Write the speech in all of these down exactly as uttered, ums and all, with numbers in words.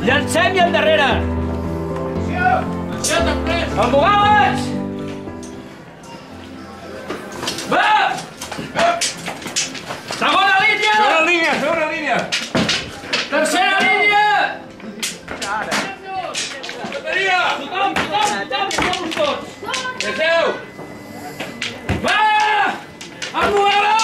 Llancem i endarrere! Embogades! Va! Segona línia! Segona línia, segona línia! Tercera línia! Bateria! Tothom, tothom, tothom, som tots! Deixeu! Va! Embogades!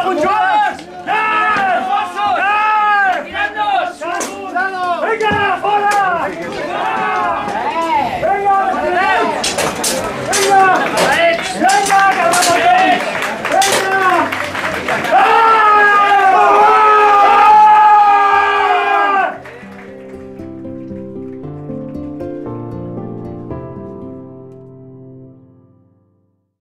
Venga!